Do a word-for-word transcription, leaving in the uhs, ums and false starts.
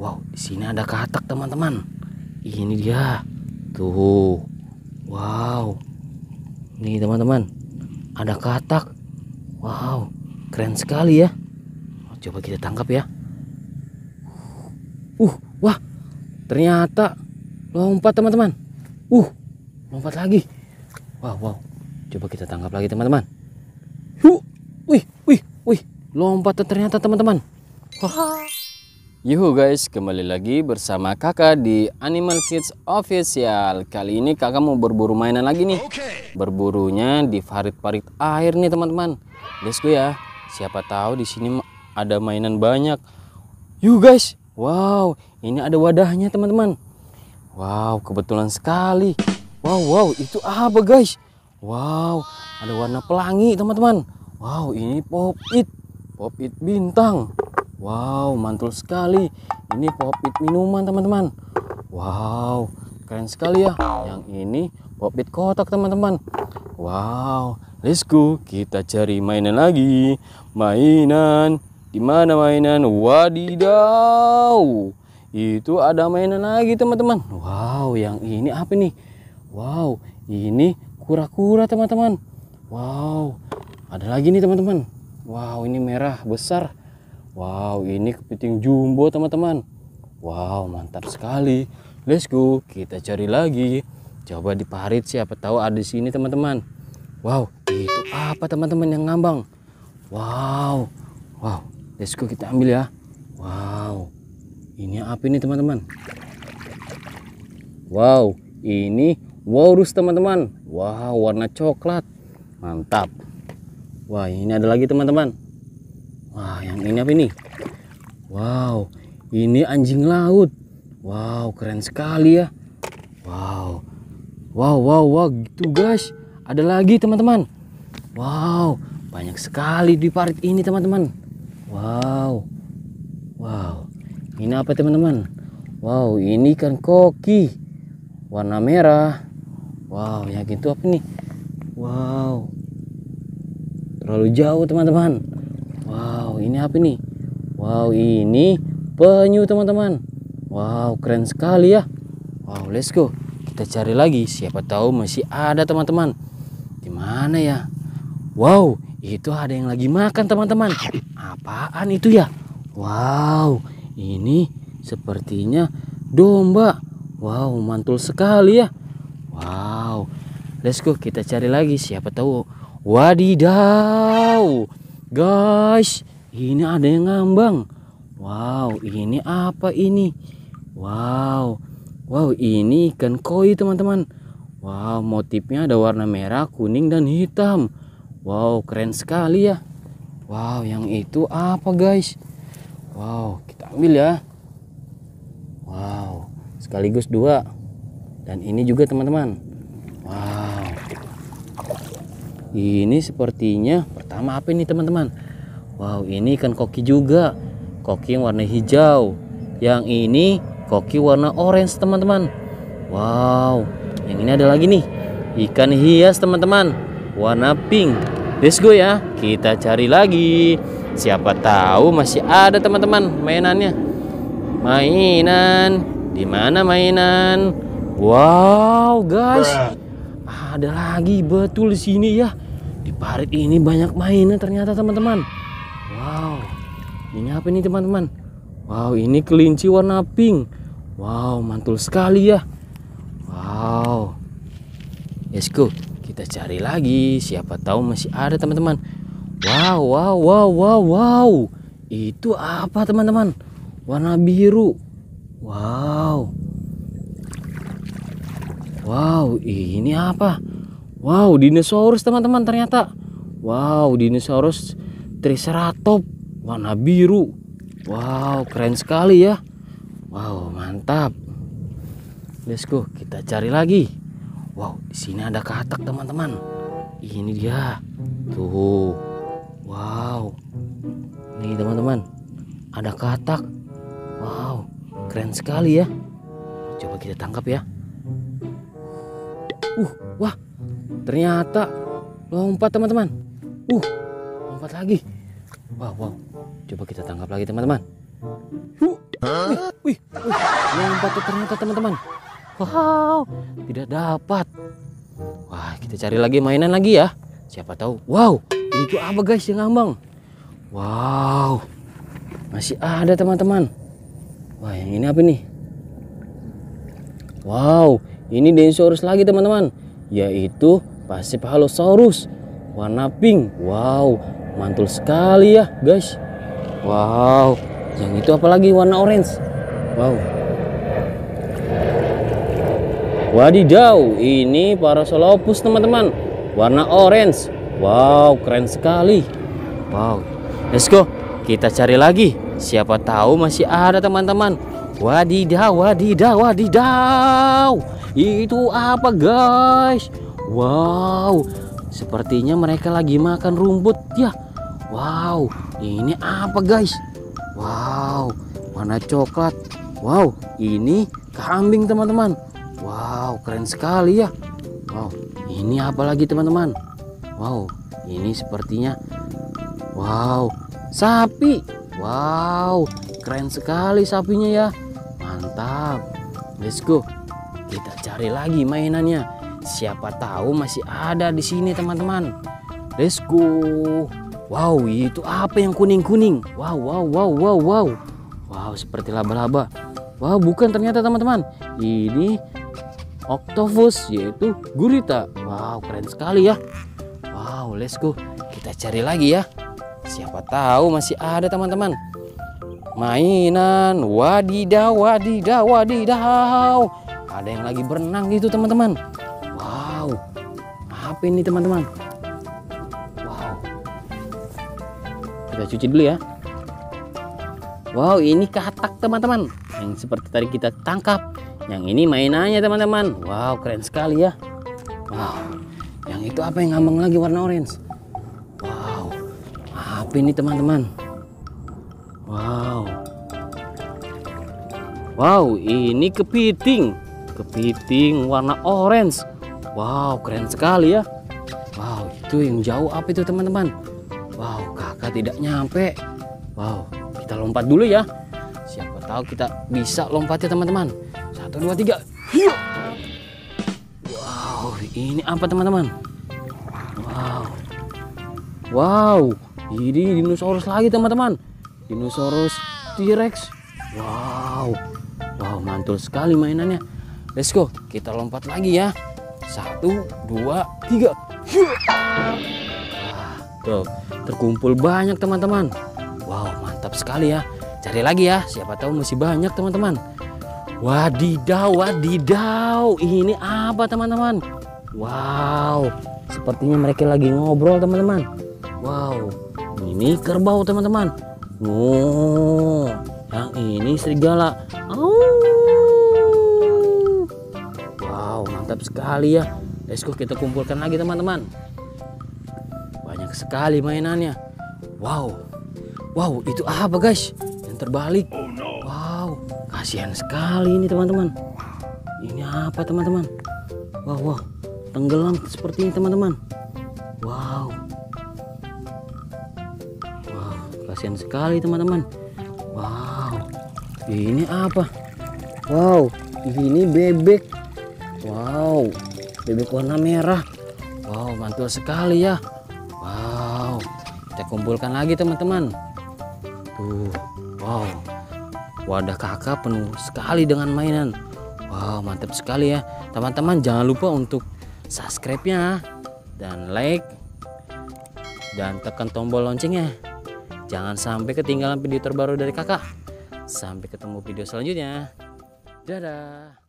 Wow, di sini ada katak teman-teman. Ini dia. Tuh. Wow. Nih teman-teman, ada katak. Wow, keren sekali ya. Coba kita tangkap ya. Uh, wah, ternyata lompat teman-teman. Uh, lompat lagi. Wow, wow. Coba kita tangkap lagi teman-teman. Huh, wih, wih, wih, lompat ternyata teman-teman. Wah. Yuhu guys, kembali lagi bersama kakak di Animal Kids Official. Kali ini kakak mau berburu mainan lagi nih. Berburunya di parit-parit air nih teman-teman. Let's go ya. Siapa tahu di sini ada mainan banyak. Yuh guys, wow, ini ada wadahnya teman-teman. Wow, kebetulan sekali. Wow, wow, itu apa guys? Wow, ada warna pelangi teman-teman. Wow, ini pop it, pop it bintang. Wow, mantul sekali. Ini pop it minuman teman-teman. Wow, keren sekali ya. Yang ini pop it kotak teman-teman. Wow, let's go. Kita cari mainan lagi. Mainan. Di mana mainan? Wadidaw. Itu ada mainan lagi teman-teman. Wow, yang ini apa nih? Wow, ini kura-kura teman-teman. Wow, ada lagi nih teman-teman. Wow, ini merah besar. Wow, ini kepiting jumbo teman-teman. Wow, mantap sekali. Let's go, kita cari lagi. Coba diparit, siapa tahu ada di sini teman-teman. Wow, itu apa teman-teman yang ngambang? Wow, wow, let's go kita ambil ya. Wow, ini apa ini teman-teman? Wow, ini walrus teman-teman. Wow, warna coklat, mantap. Wah, ini ada lagi teman-teman. Wah, yang ini apa ini? Wow, ini anjing laut. Wow, keren sekali ya. Wow, wow, wow, wow, gitu guys. Ada lagi teman-teman. Wow, banyak sekali di parit ini teman-teman. Wow, wow, ini apa teman-teman? Wow, ini ikan koki warna merah. Wow, yang itu apa nih? Wow, terlalu jauh teman-teman. Wow, ini apa nih? Wow, ini penyu teman-teman. Wow, keren sekali ya. Wow, let's go. Kita cari lagi. Siapa tahu masih ada teman-teman. Di mana ya? Wow, itu ada yang lagi makan teman-teman. Apaan itu ya? Wow, ini sepertinya domba. Wow, mantul sekali ya. Wow, let's go. Kita cari lagi. Siapa tahu. Wadidaw. Guys, ini ada yang ngambang. Wow, ini apa ini? Wow, wow, ini ikan koi teman-teman. Wow, motifnya ada warna merah, kuning, dan hitam. Wow, keren sekali ya. Wow, yang itu apa guys? Wow, kita ambil ya. Wow, sekaligus dua. Dan ini juga teman-teman. Wow, ini sepertinya pertama apa ini teman-teman? Wow, ini ikan koki juga. Koki yang warna hijau. Yang ini koki warna orange teman-teman. Wow, yang ini ada lagi nih. Ikan hias teman-teman. Warna pink. Let's go ya. Kita cari lagi. Siapa tahu masih ada teman-teman mainannya. Mainan. Di mana mainan? Wow, guys. Ada lagi betul di sini ya. Di parit ini banyak mainan ternyata teman-teman. Wow, ini apa ini teman-teman? Wow, ini kelinci warna pink. Wow, mantul sekali ya. Wow, let's go. Kita cari lagi. Siapa tahu masih ada teman-teman. Wow, wow, wow, wow, wow. Itu apa teman-teman? Warna biru. Wow. Wow, ini apa? Wow, dinosaurus teman-teman ternyata. Wow, dinosaurus triceratops warna biru. Wow, keren sekali ya. Wow, mantap. Let's go, kita cari lagi. Wow, di sini ada katak teman-teman. Ini dia. Tuh. Wow. Nih teman-teman, ada katak. Wow, keren sekali ya. Coba kita tangkap ya. Uh, wah. Ternyata lompat teman-teman. Uh, lompat lagi. Wow, wow. Coba kita tangkap lagi teman-teman. Uh, Wih, wih, lompat tuh ternyata teman-teman. Wow, tidak dapat. Wah, kita cari lagi mainan lagi ya. Siapa tahu. Wow, itu apa guys yang ngambang? Wow, masih ada teman-teman. Wah, yang ini apa nih? Wow, ini dinosaurus lagi teman-teman. Yaitu Pachycephalosaurus warna pink. Wow, mantul sekali ya guys. Wow, yang itu apalagi warna orange. Wow. Wadidaw, ini Parasaurolophus teman-teman, warna orange. Wow, keren sekali. Wow, let's go, kita cari lagi. Siapa tahu masih ada teman-teman. Wadidaw, wadidaw, wadidaw. Itu apa guys? Wow, sepertinya mereka lagi makan rumput ya. Wow, ini apa guys? Wow, warna coklat. Wow, ini kambing teman-teman. Wow, keren sekali ya. Wow, ini apa lagi teman-teman? Wow, ini sepertinya wow, sapi. Wow, keren sekali sapinya ya. Mantap. Let's go. Kita cari lagi mainannya. Siapa tahu masih ada di sini teman-teman. Let's go. Wow, itu apa yang kuning-kuning? Wow, wow, wow, wow, wow. Wow, seperti laba-laba. Wow, bukan ternyata teman-teman. Ini octopus, yaitu gurita. Wow, keren sekali ya. Wow, let's go. Kita cari lagi ya. Siapa tahu masih ada teman-teman. Mainan. Wadidaw, wadidaw, wadidaw. Ada yang lagi berenang gitu teman-teman. Wow, apa ini teman-teman? Wow, kita cuci dulu ya. Wow, ini katak teman-teman, yang seperti tadi kita tangkap. Yang ini mainannya teman-teman. Wow, keren sekali ya. Wow, yang itu apa yang ngambang lagi warna orange? Wow, apa ini teman-teman? Wow, wow, ini kepiting. Kepiting warna orange. Wow, keren sekali ya. Wow, itu yang jauh apa itu teman-teman? Wow, kakak tidak nyampe. Wow, kita lompat dulu ya. Siapa tahu kita bisa lompat ya teman-teman. Satu, dua, tiga. Wow, ini apa teman-teman? Wow, wow, ini dinosaurus lagi teman-teman. Dinosaurus T-Rex. Wow, wow, mantul sekali mainannya. Let's go, kita lompat lagi ya. Satu, dua, tiga. Wah, tuh, terkumpul banyak teman-teman. Wow, mantap sekali ya. Cari lagi ya, siapa tahu masih banyak teman-teman. Wadidaw, wadidaw. Ini apa teman-teman? Wow, sepertinya mereka lagi ngobrol teman-teman. Wow, ini kerbau teman-teman. Oh, yang ini serigala. Oh. Wow, mantap sekali ya. Let's go, kita kumpulkan lagi teman-teman. Banyak sekali mainannya. Wow, wow, itu apa guys? Yang terbalik. Wow, kasihan sekali ini teman-teman. Ini apa teman-teman? Wow, wow, tenggelam seperti ini teman-teman. Wow, wow, kasihan sekali teman-teman. Wow, ini apa? Wow, ini bebek. Wow, bebek warna merah. Wow, mantul sekali ya. Wow, kita kumpulkan lagi teman-teman. Tuh, wow, wadah kakak penuh sekali dengan mainan. Wow, mantap sekali ya. Teman-teman jangan lupa untuk subscribe-nya dan like dan tekan tombol loncengnya. Jangan sampai ketinggalan video terbaru dari kakak. Sampai ketemu video selanjutnya. Dadah.